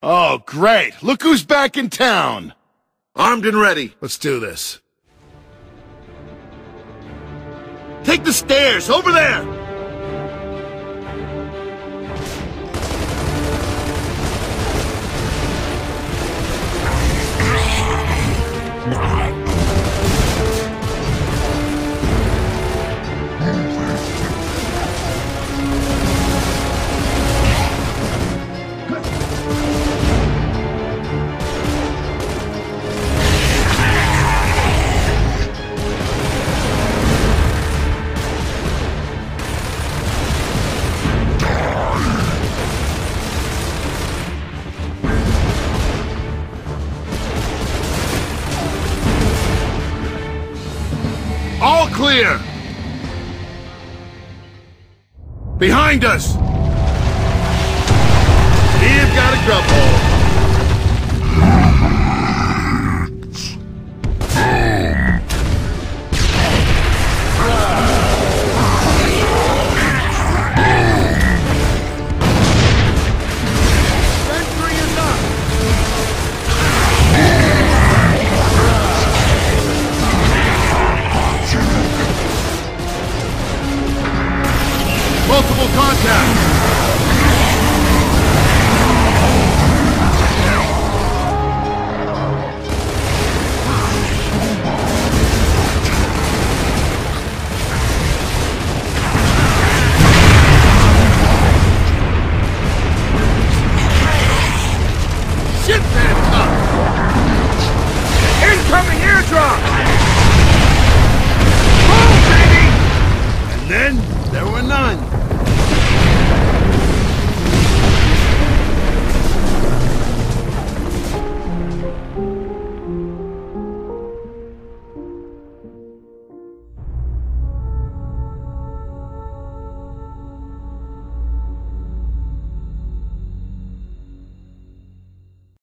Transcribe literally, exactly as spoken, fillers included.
Oh, great. Look who's back in town. Armed and ready. Let's do this. Take the stairs, over there! All clear! Behind us! We've got a grub.